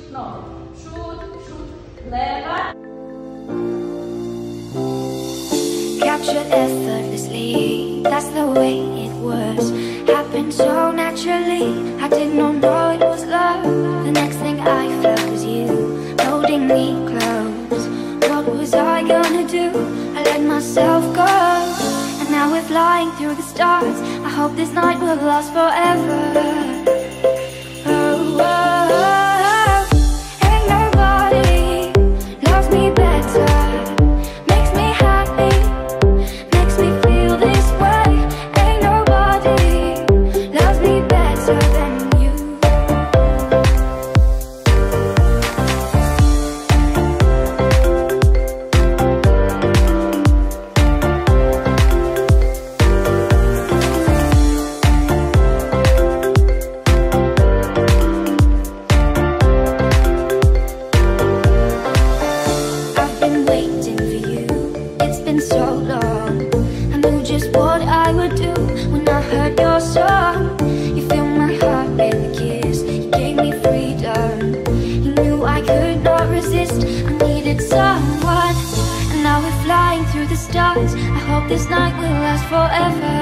Znowu. Przód, lewa. Captured effortlessly, that's the way it was. Happened so naturally, I did not know it was love. The next thing I felt was you, holding me close. What was I gonna do? I let myself go. And now we're flying through the stars. I hope this night will last forever. Oh, oh, oh. Ain't nobody loves me better. Makes me happy, makes me feel this way. Ain't nobody loves me better than you. I've been waiting for you, it's been so long. I knew just what I would do when I heard your song. You filled my heart with a kiss, you gave me freedom. You knew I could not resist, I needed someone. And now we're flying through the stars. I hope this night will last forever.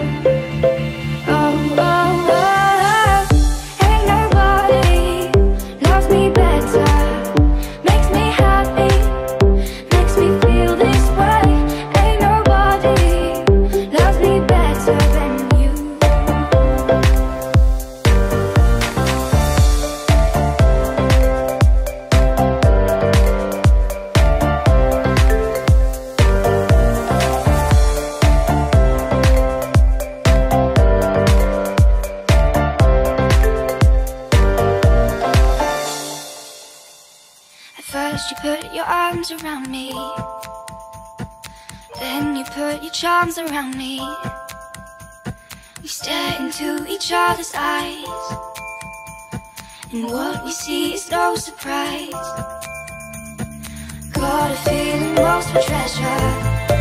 Oh, oh, oh. Ain't nobody loves me better. Makes me happy, makes me feel this way. Ain't nobody loves me better than you. At first you put your arms around me, then you put your charms around me. We stare into each other's eyes, and what we see is no surprise. Got a feeling lost for treasure.